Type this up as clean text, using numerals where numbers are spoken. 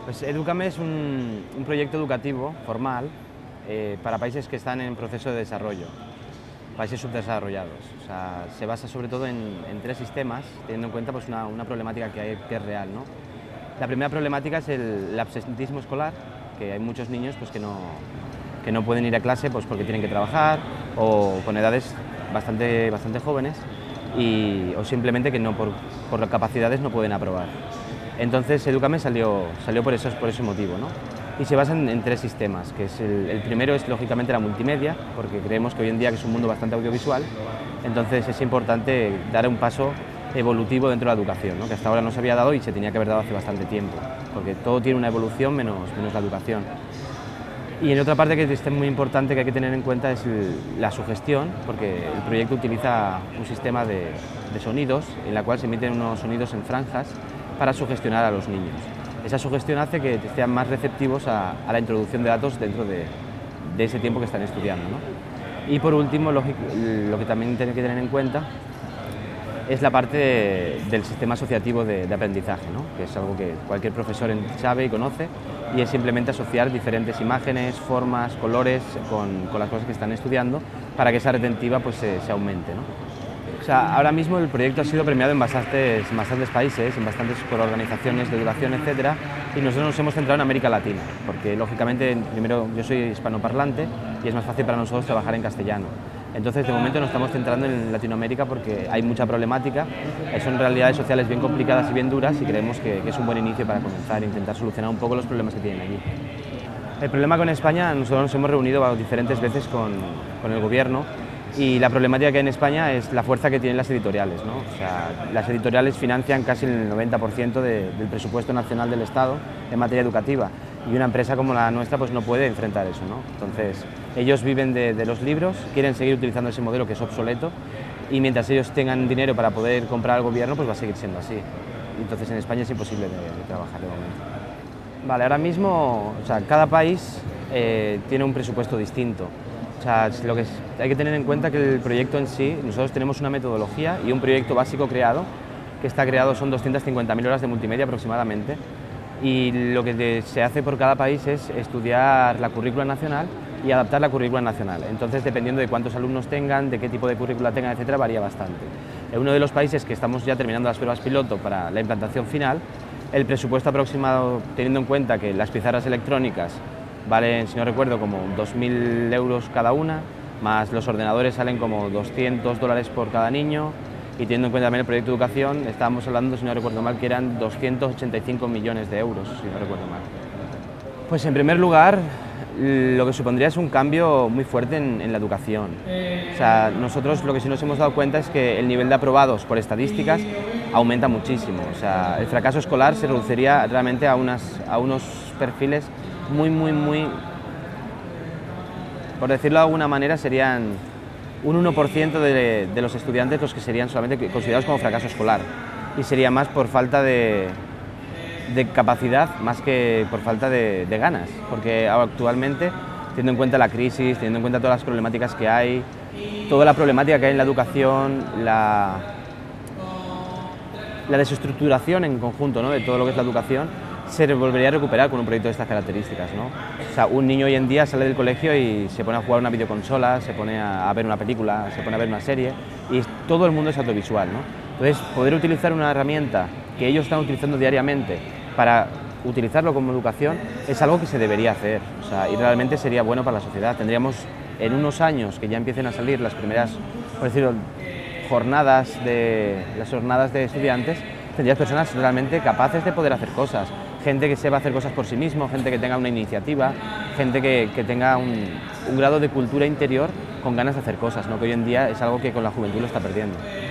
Pues Edúcame es un proyecto educativo formal para países que están en proceso de desarrollo, países subdesarrollados. O sea, se basa sobre todo en tres sistemas, teniendo en cuenta pues, una problemática que es real, ¿no? La primera problemática es el absentismo escolar, que hay muchos niños pues, que no pueden ir a clase pues, porque tienen que trabajar o con edades bastante jóvenes o simplemente que por las capacidades no pueden aprobar. Entonces Edúcame salió por ese motivo, ¿no? Y se basa en tres sistemas, que es el primero es lógicamente la multimedia, porque creemos que hoy en día que es un mundo bastante audiovisual, entonces es importante dar un paso evolutivo dentro de la educación, ¿no? Que hasta ahora no se había dado y se tenía que haber dado hace bastante tiempo, porque todo tiene una evolución menos la educación. Y en otra parte que es muy importante que hay que tener en cuenta es la sugestión, porque el proyecto utiliza un sistema de sonidos, en la cual se emiten unos sonidos en franjas para sugestionar a los niños. Esa sugestión hace que sean más receptivos a la introducción de datos dentro de ese tiempo que están estudiando, ¿no? Y por último, lo que también tiene que tener en cuenta es la parte del sistema asociativo de aprendizaje, ¿no? Que es algo que cualquier profesor sabe y conoce, y es simplemente asociar diferentes imágenes, formas, colores con las cosas que están estudiando para que esa retentiva pues, se aumente, ¿no? O sea, ahora mismo el proyecto ha sido premiado en bastantes países, por organizaciones de educación, etcétera, y nosotros nos hemos centrado en América Latina, porque lógicamente, primero, yo soy hispanoparlante y es más fácil para nosotros trabajar en castellano. Entonces, de momento nos estamos centrando en Latinoamérica porque hay mucha problemática, son realidades sociales bien complicadas y bien duras y creemos que es un buen inicio para comenzar e intentar solucionar un poco los problemas que tienen allí. El problema con España, nosotros nos hemos reunido diferentes veces con el gobierno y la problemática que hay en España es la fuerza que tienen las editoriales, ¿no? O sea, las editoriales financian casi el 90% del presupuesto nacional del Estado en materia educativa y una empresa como la nuestra pues no puede enfrentar eso, ¿no? Entonces, ellos viven de los libros, quieren seguir utilizando ese modelo que es obsoleto y mientras ellos tengan dinero para poder comprar al gobierno pues va a seguir siendo así. Entonces en España es imposible de trabajar de momento. Vale, ahora mismo, o sea, cada país tiene un presupuesto distinto. O sea, hay que tener en cuenta que el proyecto en sí, nosotros tenemos una metodología y un proyecto básico creado, que está creado, son 250.000 horas de multimedia aproximadamente, y lo que se hace por cada país es estudiar la currícula nacional y adaptar la currícula nacional. Entonces, dependiendo de cuántos alumnos tengan, de qué tipo de currícula tengan, etcétera, varía bastante. En uno de los países que estamos ya terminando las pruebas piloto para la implantación final, el presupuesto aproximado, teniendo en cuenta que las pizarras electrónicas valen, si no recuerdo, como 2.000 euros cada una, más los ordenadores salen como $200 por cada niño, y teniendo en cuenta también el proyecto de educación, estábamos hablando, si no recuerdo mal, que eran 285 millones de euros, si no recuerdo mal. Pues en primer lugar, lo que supondría es un cambio muy fuerte en la educación. O sea, nosotros lo que sí nos hemos dado cuenta es que el nivel de aprobados por estadísticas aumenta muchísimo. O sea, el fracaso escolar se reduciría realmente a unos perfiles muy, por decirlo de alguna manera, serían un 1% de los estudiantes los que serían solamente considerados como fracaso escolar, y sería más por falta de capacidad más que por falta de ganas, porque actualmente, teniendo en cuenta la crisis, teniendo en cuenta todas las problemáticas que hay, toda la problemática que hay en la educación, la desestructuración en conjunto, ¿no?, de todo lo que es la educación, se volvería a recuperar con un proyecto de estas características, ¿no? O sea, un niño hoy en día sale del colegio y se pone a jugar una videoconsola, se pone a ver una película, se pone a ver una serie, y todo el mundo es audiovisual, ¿no? Entonces, poder utilizar una herramienta que ellos están utilizando diariamente para utilizarlo como educación es algo que se debería hacer, o sea, y realmente sería bueno para la sociedad. Tendríamos en unos años que ya empiecen a salir las primeras, por decirlo, jornadas de estudiantes, tendrías personas realmente capaces de poder hacer cosas, gente que sepa hacer cosas por sí mismo, gente que tenga una iniciativa, gente que tenga un grado de cultura interior con ganas de hacer cosas, ¿no?, que hoy en día es algo que con la juventud lo está perdiendo.